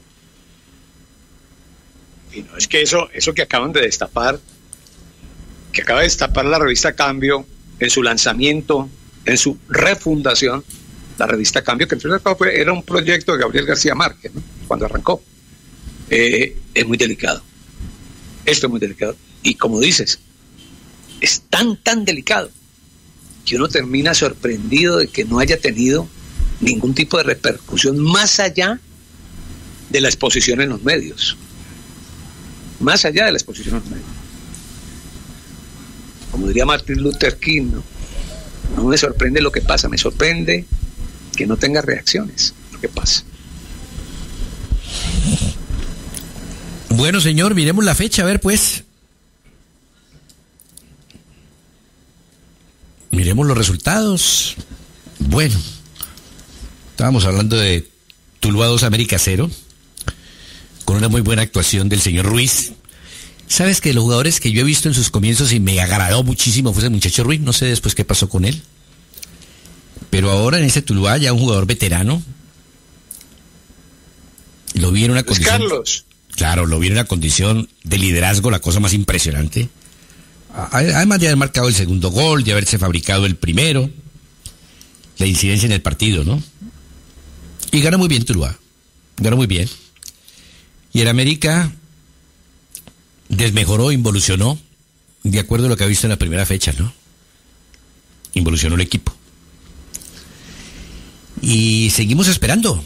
Speaker 6: Y no, es que eso que acaban de destapar, que acaba de destapar la revista Cambio en su lanzamiento, en su refundación, la revista Cambio, que en primer lugar era un proyecto de Gabriel García Márquez, ¿no? Cuando arrancó. Es muy delicado. Esto es muy delicado. Y como dices, es tan delicado que uno termina sorprendido de que no haya tenido ningún tipo de repercusión más allá de la exposición en los medios. Más allá de la exposición en los medios. Como diría Martin Luther King, no me sorprende lo que pasa, me sorprende que no tenga reacciones lo que pasa.
Speaker 2: Bueno, señor, miremos la fecha, a ver, pues. Miremos los resultados. Bueno, estábamos hablando de Tuluá 2, América 0, con una muy buena actuación del señor Ruiz. ¿Sabes que los jugadores que yo he visto en sus comienzos y me agradó muchísimo fue ese muchacho Ruiz? No sé después qué pasó con él. Pero ahora en ese Tuluá, ya un jugador veterano, lo vi en una condición...
Speaker 6: Carlos.
Speaker 2: Claro, lo vi en una condición de liderazgo, la cosa más impresionante. Además de haber marcado el segundo gol, de haberse fabricado el primero, la incidencia en el partido, ¿no? Y gana muy bien Tuluá, ganó muy bien. Y el América desmejoró, involucionó, de acuerdo a lo que ha visto en la primera fecha, ¿no? Involucionó el equipo. Y seguimos esperando.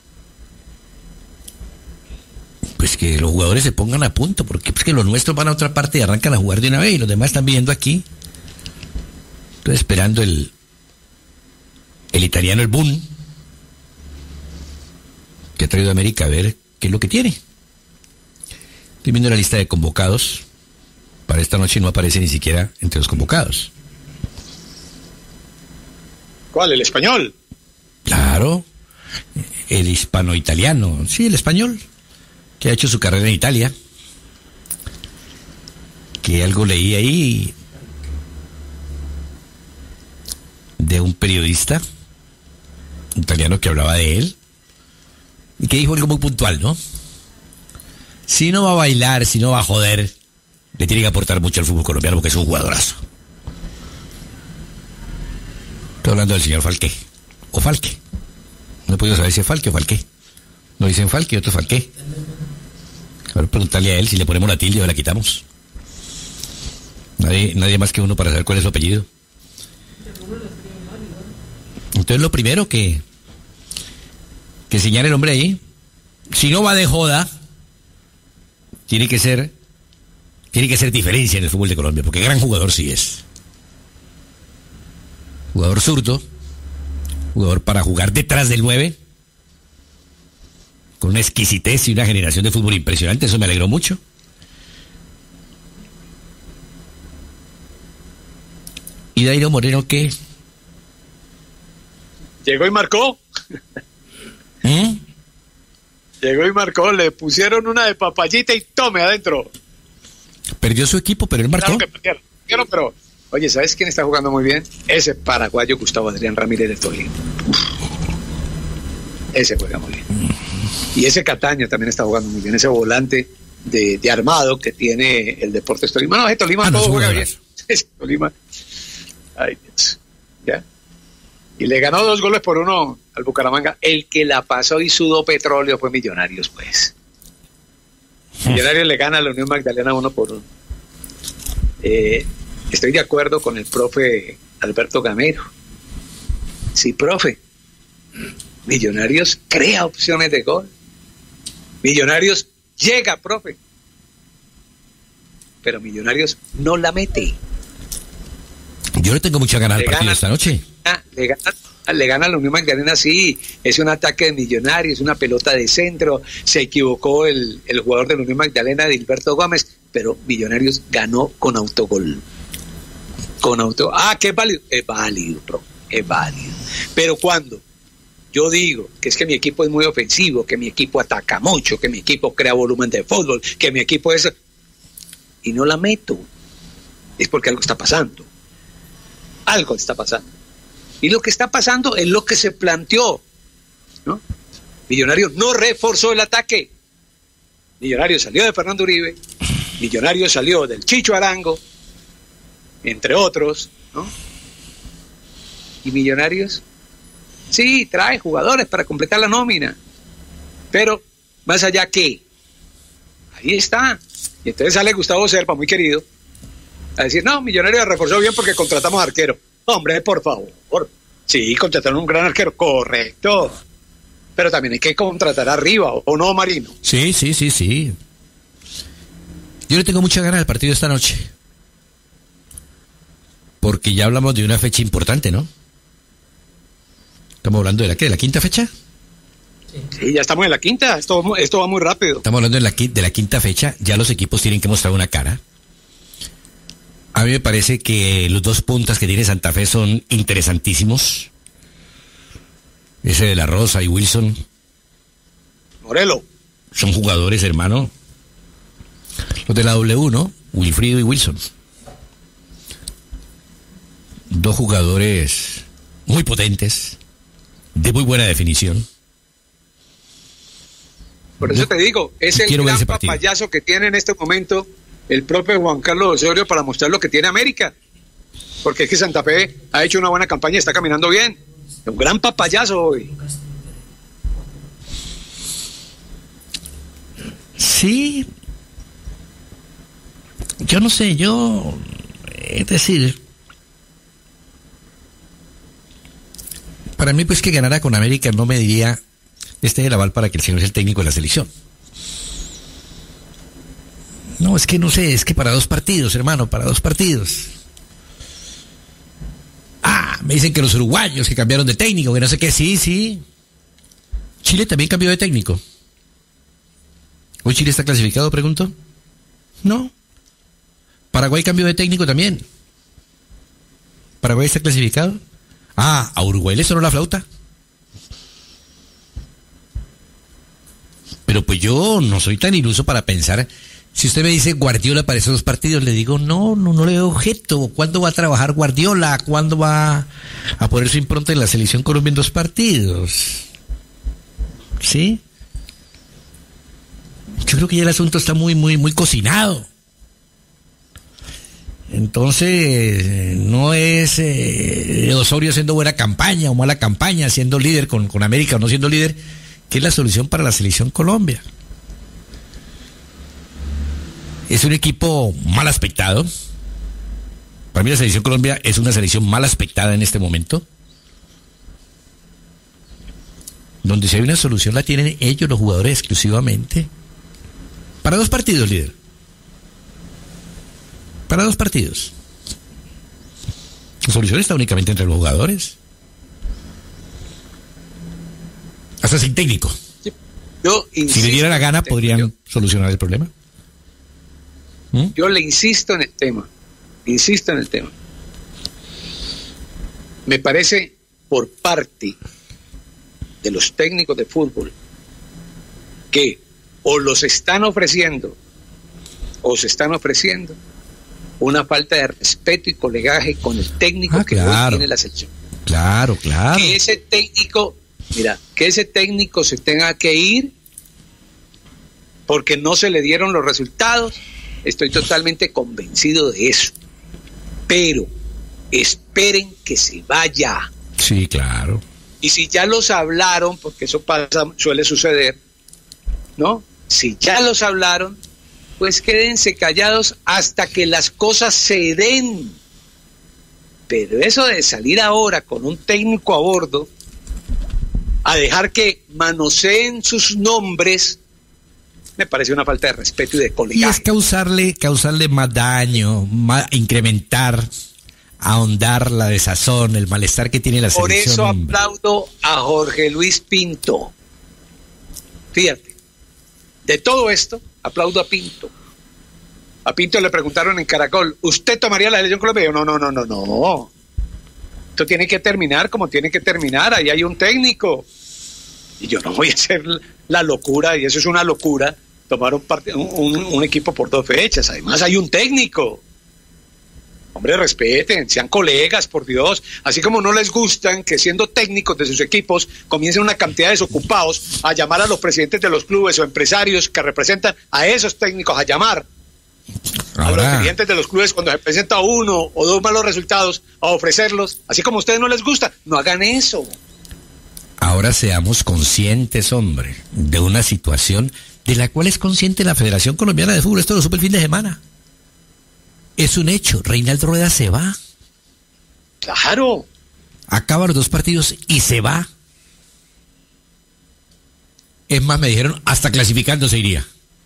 Speaker 2: Pues que los jugadores se pongan a punto, porque pues que los nuestros van a otra parte y arrancan a jugar de una vez, y los demás están viviendo aquí. Estoy esperando el italiano, el Boom, que ha traído a América, a ver qué es lo que tiene. Estoy viendo la lista de convocados. Para esta noche no aparece ni siquiera entre los convocados.
Speaker 6: ¿Cuál? ¿El español?
Speaker 2: Claro, el hispano-italiano, sí, el español, que ha hecho su carrera en Italia, que algo leí ahí de un periodista italiano que hablaba de él y que dijo algo muy puntual, ¿no? Si no va a bailar, si no va a joder, le tiene que aportar mucho al fútbol colombiano porque es un jugadorazo. Estoy hablando del señor Falqué, o Falque. No he podido saber si es Falque o Falqué. No dicen Falque y otro Falqué. A ver, preguntarle a él si le ponemos la tilde o la quitamos. Nadie más que uno para saber cuál es su apellido. Entonces lo primero que señale el hombre ahí, si no va de joda, tiene que ser diferencia en el fútbol de Colombia, porque gran jugador sí es. Jugador zurdo, jugador para jugar detrás del 9, con una exquisitez y una generación de fútbol impresionante, eso me alegró mucho. ¿Y Dairo Moreno qué?
Speaker 6: Llegó y marcó. Llegó y marcó, le pusieron una de papayita y tome adentro.
Speaker 2: Perdió su equipo, pero él marcó.
Speaker 6: Claro que perdieron, pero... Oye, ¿sabes quién está jugando muy bien? Ese paraguayo Gustavo Adrián Ramírez de Tolima. Ese juega muy bien. Y ese Cataño también está jugando muy bien. Ese volante de armado que tiene el Deportes Tolima. No, ese Tolima todo juega bien. Ese Tolima. Ay, Dios. ¿Ya? Y le ganó 2-1 al Bucaramanga. El que la pasó y sudó petróleo fue Millonarios, pues. Millonarios le gana a la Unión Magdalena 1-1. Estoy de acuerdo con el profe Alberto Gamero. Sí, profe. Millonarios crea opciones de gol. Millonarios llega, profe. Pero Millonarios no la mete.
Speaker 2: Yo le tengo muchas ganas al partido esta noche.
Speaker 3: Le gana a la Unión Magdalena, sí. Es un ataque de Millonarios, es una pelota de centro. Se equivocó el jugador de la Unión Magdalena, Dilberto Gómez, pero Millonarios ganó con autogol. Que es válido. Es válido, bro. Es válido. Pero cuando yo digo que es que mi equipo es muy ofensivo, que mi equipo ataca mucho, que mi equipo crea volumen de fútbol, que mi equipo es... y no la meto, es porque algo está pasando. Algo está pasando. Y lo que está pasando es lo que se planteó, ¿no? Millonarios no reforzó el ataque. Millonarios salió de Fernando Uribe, Millonarios salió del Chicho Arango, entre otros, ¿no? Y Millonarios, sí, trae jugadores para completar la nómina, pero más allá que, ahí está. Y entonces sale Gustavo Serpa, muy querido, a decir, no, Millonarios reforzó bien porque contratamos arquero. Hombre, por favor. Sí, contrataron un gran arquero, correcto. Pero también hay que contratar arriba, ¿o no, Marino?
Speaker 2: Sí. Yo le tengo muchas ganas al partido esta noche. Porque ya hablamos de una fecha importante, ¿no? Estamos hablando de la ¿qué? ¿De la quinta fecha?
Speaker 6: Sí, ya estamos en la quinta. Esto va muy rápido.
Speaker 2: Estamos hablando de la quinta fecha. Ya los equipos tienen que mostrar una cara. A mí me parece que los dos puntas que tiene Santa Fe son interesantísimos. Ese de La Rosa y Wilson.
Speaker 6: Morelo.
Speaker 2: Son jugadores, hermano. Los de la W, ¿no? Wilfrido y Wilson. Dos jugadores muy potentes, de muy buena definición.
Speaker 3: Por eso te digo, es el gran papayazo que tiene en este momento el propio Juan Carlos Osorio para mostrar lo que tiene América. Porque es que Santa Fe ha hecho una buena campaña y está caminando bien. Un gran papayazo hoy.
Speaker 2: Sí. Yo no sé, es decir, para mí pues que ganara con América no me diría este es el aval para que el señor sea el técnico de la selección. No, es que no sé, es que para 2 partidos, hermano, para 2 partidos. Me dicen que los uruguayos que cambiaron de técnico, que no sé qué, sí. Chile también cambió de técnico. ¿Hoy Chile está clasificado, pregunto? No. Paraguay cambió de técnico también. ¿Paraguay está clasificado? A Uruguay le sonó la flauta. Pero pues yo no soy tan iluso para pensar. Si usted me dice Guardiola para esos 2 partidos, le digo, no le veo objeto. ¿Cuándo va a trabajar Guardiola? ¿Cuándo va a poner su impronta en la selección Colombia en 2 partidos? ¿Sí? Yo creo que ya el asunto está muy cocinado. Entonces, no es Osorio haciendo buena campaña o mala campaña, siendo líder con América o no siendo líder, que es la solución para la selección Colombia. Es un equipo mal aspectado. Para mí la selección Colombia es una selección mal aspectada en este momento. Donde si hay una solución la tienen ellos, los jugadores exclusivamente. Para 2 partidos, líder. Para 2 partidos. La solución está únicamente entre los jugadores. Hasta sin técnico.
Speaker 3: Yo insisto,
Speaker 2: si le diera la gana, podrían solucionar el problema.
Speaker 3: Yo le insisto en el tema. Me parece por parte de los técnicos de fútbol que o los están ofreciendo o se están ofreciendo una falta de respeto y colegaje con el técnico que hoy tiene la selección.
Speaker 2: Claro.
Speaker 3: Que ese técnico se tenga que ir porque no se le dieron los resultados. Estoy totalmente convencido de eso. Pero esperen que se vaya.
Speaker 2: Sí, claro.
Speaker 3: Y si ya los hablaron, porque eso suele suceder, ¿no? Si ya los hablaron, pues quédense callados hasta que las cosas se den. Pero eso de salir ahora con un técnico a bordo, a dejar que manoseen sus nombres, me parece una falta de respeto y de colegaje.
Speaker 2: Y es causarle más daño, incrementar ahondar la desazón, el malestar que tiene la
Speaker 3: Por
Speaker 2: selección.
Speaker 3: eso aplaudo a Jorge Luis Pinto. Fíjate, de todo esto, aplaudo a Pinto. A Pinto le preguntaron en Caracol, ¿usted tomaría la selección Colombia? Y yo, no. Esto tiene que terminar como tiene que terminar, ahí hay un técnico. Y yo no voy a hacer la locura, y eso es una locura, tomar un equipo por 2 fechas. Además hay un técnico. Hombre, respeten, sean colegas, por Dios. Así como no les gustan que siendo técnicos de sus equipos comiencen una cantidad de desocupados a llamar a los presidentes de los clubes o empresarios que representan a esos técnicos, a llamar a los dirigentes de los clubes cuando se presenta 1 o 2 malos resultados, a ofrecerlos. Así como a ustedes no les gusta, no hagan eso.
Speaker 2: Ahora seamos conscientes, hombre, de una situación de la cual es consciente la Federación Colombiana de Fútbol. Esto lo supe el fin de semana. Es un hecho, Reinaldo Rueda se va.
Speaker 3: Claro.
Speaker 2: Acaba los 2 partidos y se va. Es más, me dijeron, hasta clasificando se iría.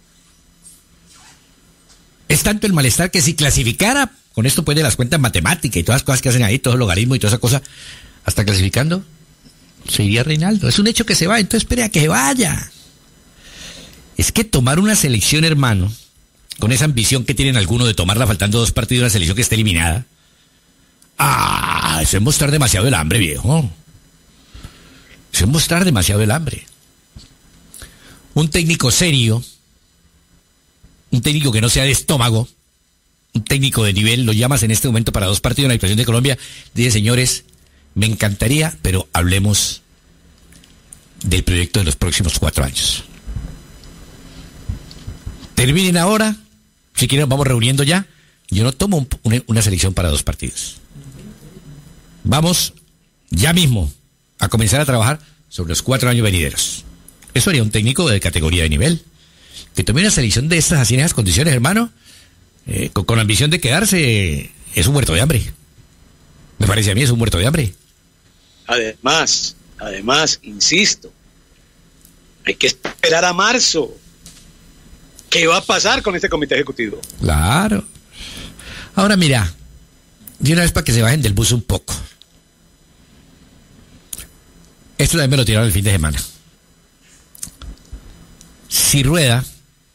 Speaker 2: Es tanto el malestar que si clasificara, con esto pues de las cuentas matemáticas y todas las cosas que hacen ahí, todo el logaritmo y toda esa cosa, hasta clasificando, se iría Reinaldo. Es un hecho que se va, entonces espere a que se vaya. Es que tomar una selección, hermano, con esa ambición que tienen algunos de tomarla faltando 2 partidos de una selección que está eliminada. Eso es mostrar demasiado el hambre, viejo. Eso es mostrar demasiado el hambre. Un técnico serio, un técnico que no sea de estómago, un técnico de nivel, lo llamas en este momento para 2 partidos en la situación de Colombia, dice, señores, me encantaría, pero hablemos del proyecto de los próximos 4 años. Terminen ahora. Si quieren, vamos reuniendo ya. Yo no tomo una selección para 2 partidos. Vamos ya mismo a comenzar a trabajar sobre los 4 años venideros. Eso haría un técnico de categoría de nivel. Que tome una selección de estas así en esas condiciones, hermano, con ambición de quedarse, es un muerto de hambre. Me parece a mí, es un muerto de hambre.
Speaker 3: Además, insisto, hay que esperar a marzo. ¿Qué va a pasar con este comité ejecutivo?
Speaker 2: Claro. Ahora mira, de una vez para que se bajen del bus un poco. Esto también me lo tiraron el fin de semana. Si Rueda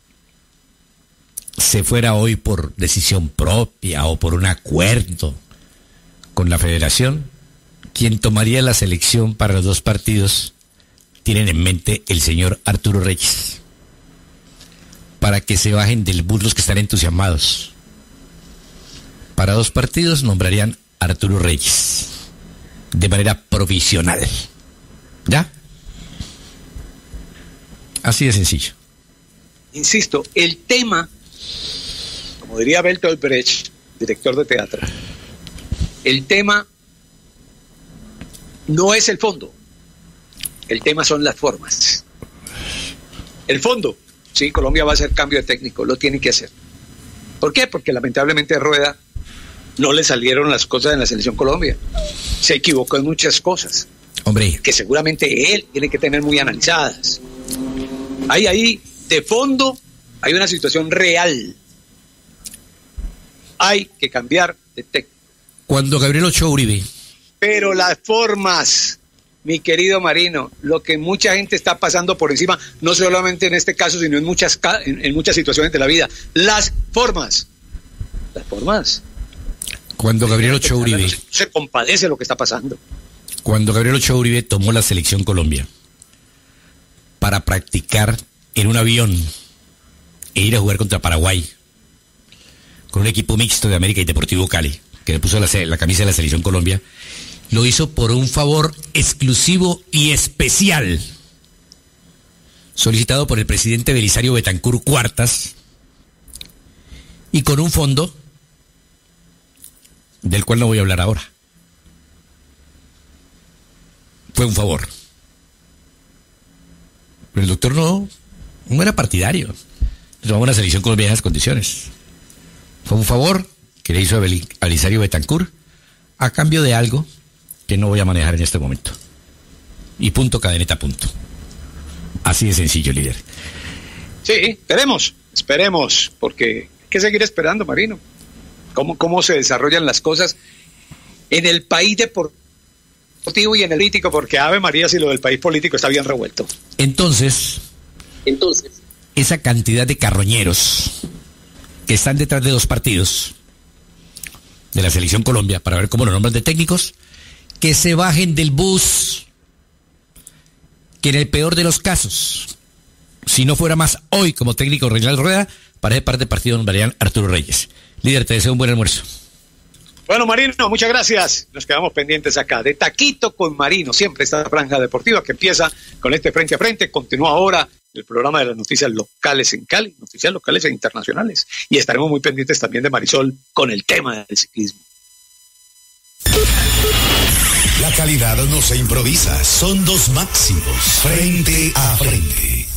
Speaker 2: se fuera hoy por decisión propia o por un acuerdo con la federación, quien tomaría la selección para los 2 partidos, tienen en mente el señor Arturo Reyes. Para que se bajen del bus los que están entusiasmados. Para 2 partidos nombrarían a Arturo Reyes de manera provisional. ¿Ya? Así de sencillo.
Speaker 3: Insisto, el tema, como diría Bertolt Brecht, director de teatro, el tema no es el fondo, el tema son las formas. El fondo, sí, Colombia va a hacer cambio de técnico, lo tiene que hacer. ¿Por qué? Porque lamentablemente a Rueda no le salieron las cosas en la selección Colombia. Se equivocó en muchas cosas.
Speaker 2: Hombre.
Speaker 3: Que seguramente él tiene que tener muy analizadas. Ahí, de fondo, hay una situación real. Hay que cambiar de técnico.
Speaker 2: Cuando Gabriel Ochoa Uribe.
Speaker 3: Pero las formas, mi querido Marino, lo que mucha gente está pasando por encima, no solamente en este caso, sino en muchas situaciones de la vida. Las formas.
Speaker 2: Cuando Gabriel Ochoa Uribe.
Speaker 3: No se compadece lo que está pasando.
Speaker 2: Cuando Gabriel Ochoa Uribe tomó la selección Colombia para practicar en un avión e ir a jugar contra Paraguay con un equipo mixto de América y Deportivo Cali, que le puso la camisa de la selección Colombia, lo hizo por un favor exclusivo y especial solicitado por el presidente Belisario Betancur Cuartas y con un fondo del cual no voy a hablar ahora. Fue un favor. Pero el doctor no era partidario. Tomaba una selección colombiana en esas condiciones. Fue un favor que le hizo a Belisario Betancur a cambio de algo que no voy a manejar en este momento. Y punto, cadeneta, punto. Así de sencillo, líder.
Speaker 3: Sí, esperemos, porque hay que seguir esperando, Marino. Cómo se desarrollan las cosas en el país deportivo y en el político, porque Ave María, si lo del país político está bien revuelto.
Speaker 2: Entonces, esa cantidad de carroñeros que están detrás de 2 partidos de la Selección Colombia, para ver cómo los nombran de técnicos, que se bajen del bus, que en el peor de los casos, si no fuera más hoy como técnico Reinaldo Rueda, para ese parte del partido nombrarían Arturo Reyes. Líder, te deseo un buen almuerzo.
Speaker 6: Bueno, Marino, muchas gracias. Nos quedamos pendientes acá de Taquito con Marino, siempre esta franja deportiva que empieza con este Frente a Frente. Continúa ahora el programa de las noticias locales en Cali, noticias locales e internacionales. Y estaremos muy pendientes también de Marisol con el tema del ciclismo.
Speaker 5: La calidad no se improvisa, son 2 máximos. Frente a Frente.